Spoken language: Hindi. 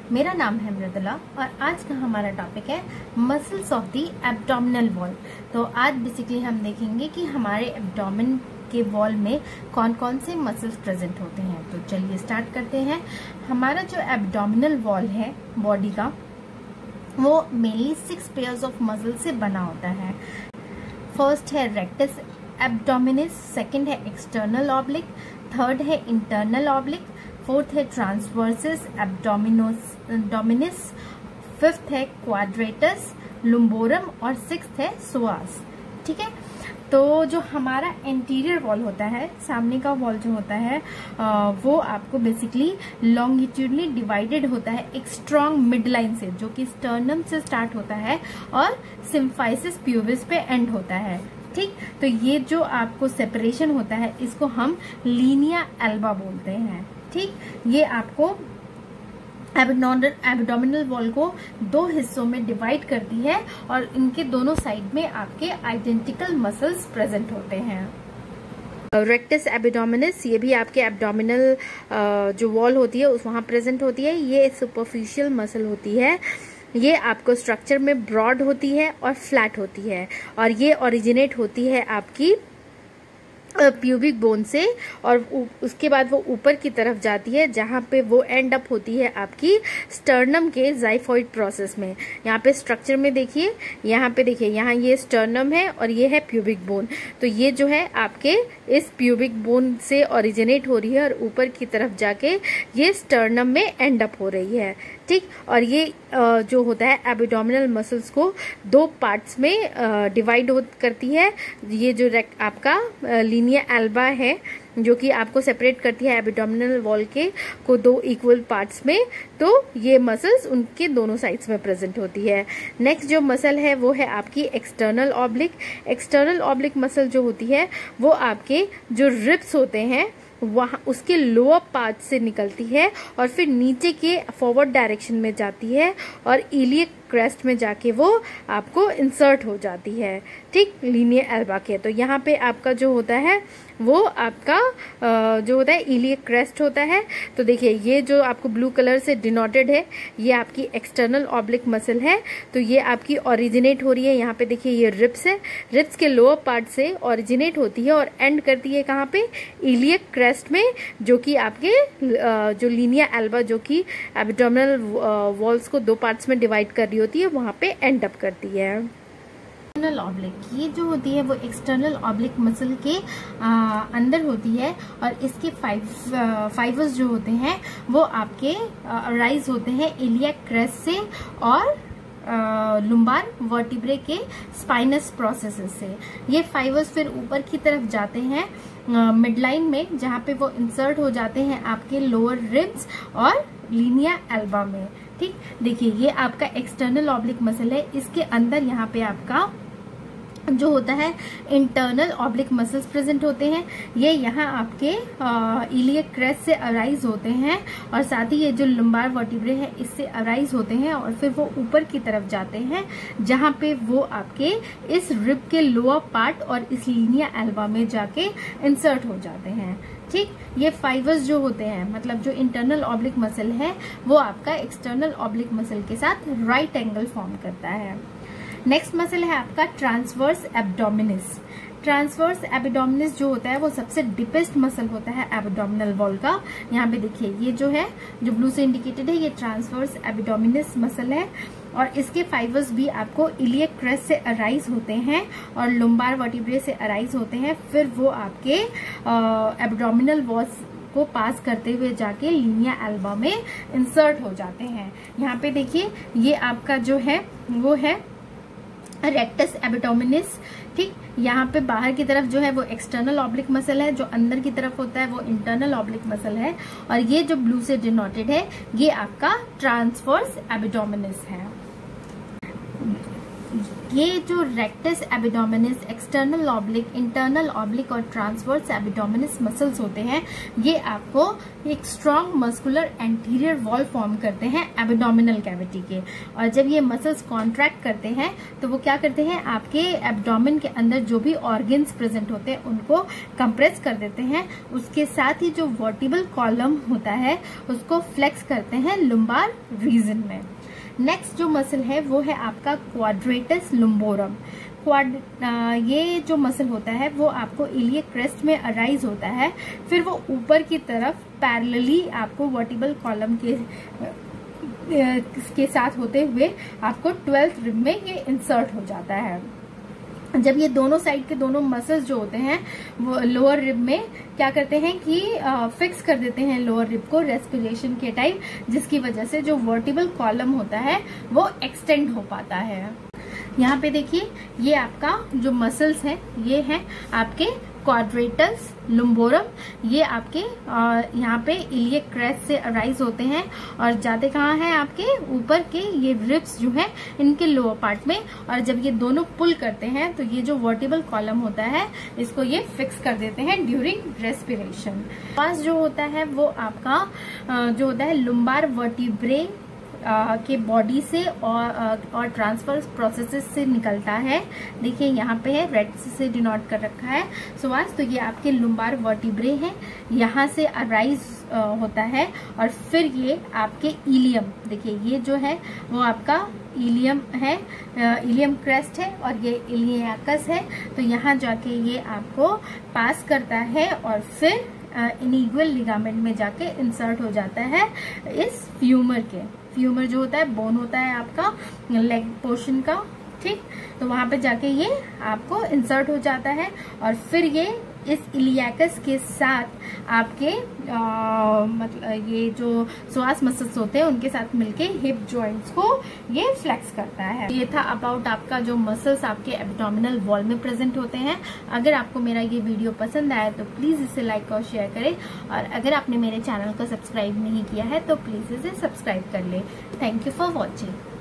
मेरा नाम है मृदुला और आज का हमारा टॉपिक है muscles of the abdominal wall. तो आज बेसिकली हम देखेंगे कि हमारे एब्डोमेन के वॉल में कौन कौन से मसल्स प्रेजेंट होते हैं। तो चलिए स्टार्ट करते हैं। हमारा जो एब्डोमिनल वॉल है बॉडी का, वो मेनली 6 पेयर्स ऑफ मसल से बना होता है। फर्स्ट है रेक्टस एब्डोमिनिस, सेकंड है एक्सटर्नल ऑब्लिक, थर्ड है इंटरनल ऑब्लिक, फोर्थ है ट्रांसवर्सिस एब्डोमिनिस, फिफ्थ है क्वाड्रेटस लुम्बोरम और सिक्स्थ है सोआस। ठीक है, तो जो हमारा इंटीरियर वॉल होता है, सामने का वॉल जो होता है वो आपको बेसिकली लॉन्गिट्यूडली डिवाइडेड होता है एक स्ट्रॉन्ग मिड लाइन से, जो कि स्टर्नम से स्टार्ट होता है और सिम्फाइसिस प्यूबिस पे एंड होता है। ठीक, तो ये जो आपको सेपरेशन होता है इसको हम लीनिया एल्बा बोलते हैं। ठीक, ये आपको एब्डोमिनल वॉल को 2 हिस्सों में डिवाइड करती है और इनके दोनों साइड में आपके आइडेंटिकल मसल्स प्रेजेंट होते हैं। रेक्टस एब्डोमिनिस, ये भी आपके एब्डोमिनल जो वॉल होती है उस वहां प्रेजेंट होती है। ये सुपरफिशियल मसल होती है। ये आपको स्ट्रक्चर में ब्रॉड होती है और फ्लैट होती है और ये ओरिजिनेट होती है आपकी प्यूबिक बोन से और उसके बाद वो ऊपर की तरफ जाती है, जहाँ पे वो एंड अप होती है आपकी स्टर्नम के जाइफॉइड प्रोसेस में। यहाँ पे स्ट्रक्चर में देखिए, यहाँ पे देखिए, यहाँ ये स्टर्नम है और ये है प्यूबिक बोन। तो ये जो है आपके इस प्यूबिक बोन से ओरिजिनेट हो रही है और ऊपर की तरफ जाके ये स्टर्नम में एंड अप हो रही है। ठीक, और ये जो होता है एब्डोमिनल मसल्स को 2 पार्ट्स में डिवाइड करती है। ये जो आपका लीनिया एल्बा है जो कि आपको सेपरेट करती है एब्डोमिनल वॉल के को 2 इक्वल पार्ट्स में, तो ये मसल्स उनके दोनों साइड्स में प्रेजेंट होती है। नेक्स्ट जो मसल है वो है आपकी external oblique. External oblique muscle जो होती है वो आपके जो रिब्स होते हैं वहां उसके लोअर पार्ट से निकलती है और फिर नीचे के फॉरवर्ड डायरेक्शन में जाती है और इलियक क्रेस्ट में जाके वो आपको इंसर्ट हो जाती है। ठीक, लीनियर एल्बा के। तो यहाँ पे आपका जो होता है वो आपका जो होता है इलियक क्रेस्ट होता है। तो देखिए, ये जो आपको ब्लू कलर से डिनोटेड है ये आपकी एक्सटर्नल ऑब्लिक मसल है। तो ये आपकी ओरिजिनेट हो रही है, यहाँ पे देखिए ये रिब्स है, रिब्स के लोअर पार्ट से ओरिजिनेट होती है और एंड करती है कहाँ पे, इलियक क्रेस्ट में, जो कि आपके जो लीनिया एल्बा जो कि एब्डोमिनल वॉल्स को 2 पार्ट्स में डिवाइड कर रही होती है वहां पे एंड अप करती है। एक्सटर्नल ऑब्लिक, ये जो होती है वो एक्सटर्नल ऑब्लिक मसल के अंदर होती है और इसके फाइबर्स जो होते हैं वो आपके राइज होते हैं इलियक क्रेस्ट से और लुम्बार वर्टिब्रे के स्पाइनस प्रोसेसेस से। ये फाइबर्स फिर ऊपर की तरफ जाते हैं मिडलाइन में, जहाँ पे वो इंसर्ट हो जाते हैं आपके लोअर रिब्स और लीनिया एल्बा में। ठीक, देखिए ये आपका एक्सटर्नल ऑब्लिक मसल है, इसके अंदर यहाँ पे आपका जो होता है इंटरनल ऑब्लिक मसल्स प्रेजेंट होते हैं। ये यहाँ आपके इलियक क्रेस्ट से अराइज होते हैं और साथ ही ये जो लुम्बार वर्टिब्रे है इससे अराइज होते हैं और फिर वो ऊपर की तरफ जाते हैं, जहाँ पे वो आपके इस रिब के लोअर पार्ट और इस लीनिया एल्बा में जाके इंसर्ट हो जाते हैं। ठीक, ये फाइबर्स जो होते हैं, मतलब जो इंटरनल ऑब्लिक मसल है वो आपका एक्सटर्नल ऑब्लिक मसल के साथ राइट एंगल फॉर्म करता है। नेक्स्ट मसल है आपका ट्रांसवर्स एब्डोमिनिस। ट्रांसवर्स एब्डोमिनिस जो होता है वो सबसे डीपेस्ट मसल होता है एब्डोमिनल वॉल का। यहाँ पे देखिए ये जो है, जो ब्लू से इंडिकेटेड है, ये ट्रांसवर्स एब्डोमिनिस मसल है और इसके फाइबर्स भी आपको इलियक क्रेस्ट से अराइज होते हैं और लुम्बार वर्टिब्रे से अराइज होते हैं। फिर वो आपके एब्डोमिनल वॉल्स को पास करते हुए जाके लीनिया एल्बा में इंसर्ट हो जाते हैं। यहाँ पे देखिए ये आपका जो है वो है रेक्टस एब्डोमिनिस। ठीक, यहाँ पे बाहर की तरफ जो है वो एक्सटर्नल ऑब्लिक मसल है, जो अंदर की तरफ होता है वो इंटरनल ऑब्लिक मसल है और ये जो ब्लू से डिनोटेड है ये आपका ट्रांसवर्स एब्डोमिनिस है। ये जो rectus abdominis, external oblique, internal oblique और ट्रांसवर्स एबिडोमिनस मसल्स होते हैं, ये आपको एक strong muscular anterior wall form करते हैं एबिडोमिनल कैविटी के। और जब ये मसल्स कॉन्ट्रैक्ट करते हैं तो वो क्या करते हैं, आपके एब्डोमेन के अंदर जो भी ऑर्गन्स प्रेजेंट होते हैं उनको कंप्रेस कर देते हैं। उसके साथ ही जो वर्टिबल कॉलम होता है उसको फ्लेक्स करते हैं लुम्बार रीजन में। नेक्स्ट जो मसल है वो है आपका क्वाड्रेटस लुम्बोरम। ये जो मसल होता है वो आपको इलियक क्रेस्ट में अराइज होता है, फिर वो ऊपर की तरफ पैरेलली आपको वर्टिबल कॉलम के साथ होते हुए आपको 12th रिब में ये इंसर्ट हो जाता है। जब ये दोनों साइड के दोनों मसल्स जो होते हैं वो लोअर रिब में क्या करते हैं कि फिक्स कर देते हैं लोअर रिब को रेस्पिरेशन के टाइम, जिसकी वजह से जो वर्टिबल कॉलम होता है वो एक्सटेंड हो पाता है। यहाँ पे देखिए ये आपका जो मसल्स हैं ये हैं आपके क्वाड्रेटस लुम्बोरम। ये आपके यहाँ पे इलियक क्रेस्ट से अराइज होते हैं और जाते कहाँ हैं, आपके ऊपर के ये रिब्स जो हैं इनके लोअर पार्ट में। और जब ये दोनों पुल करते हैं तो ये जो वर्टिबल कॉलम होता है इसको ये फिक्स कर देते हैं ड्यूरिंग रेस्पिरेशन। पास जो होता है वो आपका जो होता है लुम्बार वर्टिब्रे के बॉडी से और ट्रांसफर प्रोसेसेस से निकलता है। देखिए यहाँ पे है, रेड से डिनोट कर रखा है सुवास। तो ये आपके लुम्बार वर्टिब्रे हैं, यहाँ से अराइज होता है और फिर ये आपके इलियम, देखिए ये जो है वो आपका इलियम है, इलियम क्रेस्ट है और ये इलियाकस है। तो यहाँ जाके ये आपको पास करता है और फिर इनिग्वल लिगामेंट में जाके इंसर्ट हो जाता है इस फ्यूमर के। फ्यूमर जो होता है बोन होता है आपका लेग पोर्शन का, ठीक। तो वहां पे जाके ये आपको इंसर्ट हो जाता है और फिर ये इस इलियाकस के साथ आपके मतलब ये जो श्वास मसल्स होते हैं उनके साथ मिलके हिप जॉइंट्स को ये फ्लेक्स करता है। ये था अबाउट आपका जो मसल्स आपके एब्डोमिनल वॉल में प्रेजेंट होते हैं। अगर आपको मेरा ये वीडियो पसंद आया तो प्लीज इसे लाइक और शेयर करें, और अगर आपने मेरे चैनल को सब्सक्राइब नहीं किया है तो प्लीज इसे सब्सक्राइब कर ले। Thank you for watching.